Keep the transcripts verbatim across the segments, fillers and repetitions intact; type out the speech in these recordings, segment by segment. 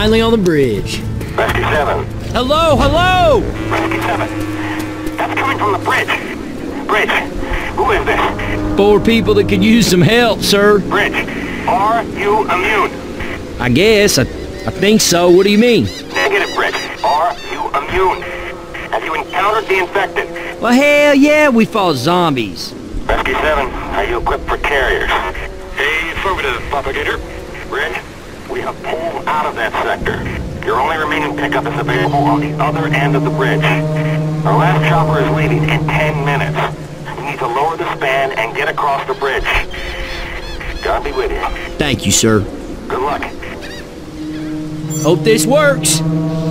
finally on the bridge. Rescue seven. Hello, hello! Rescue seven. That's coming from the bridge. Bridge. Who is this? Four people that could use some help, sir. Bridge. Are you immune? I guess. I, I think so. What do you mean? Negative, Bridge. Are you immune? Have you encountered the infected? Well, hell yeah, we fought zombies. Rescue seven, are you equipped for carriers? Affirmative, Propagator. Bridge, we have pulled out of that sector. Your only remaining pickup is available on the other end of the bridge. Our last chopper is leaving in ten minutes. You need to lower the span and get across the bridge. God be with you. Thank you, sir. Good luck. Hope this works.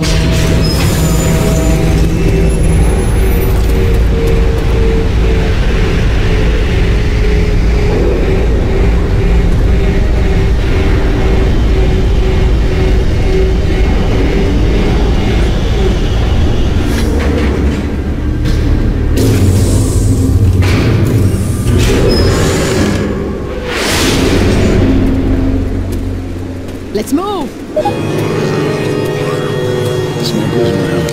Let's move! Smugglers around.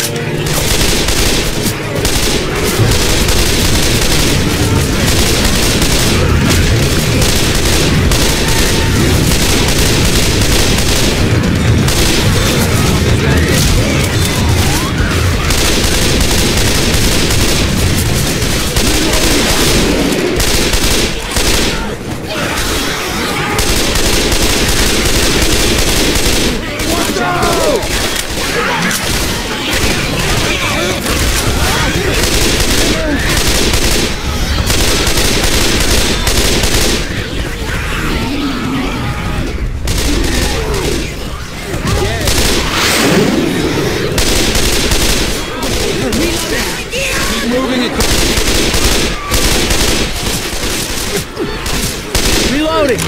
Reloading!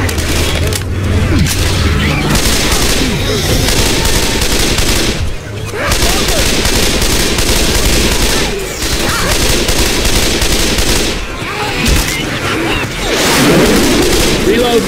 Reload!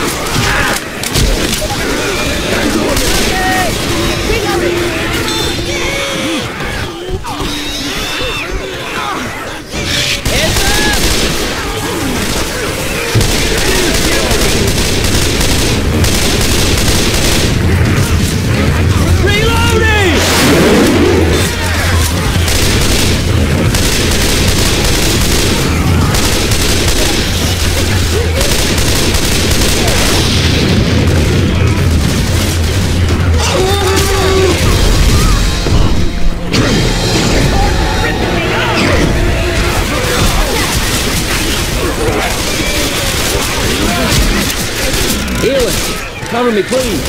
Cover me, please.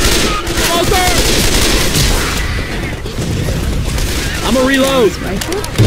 I'm gonna reload.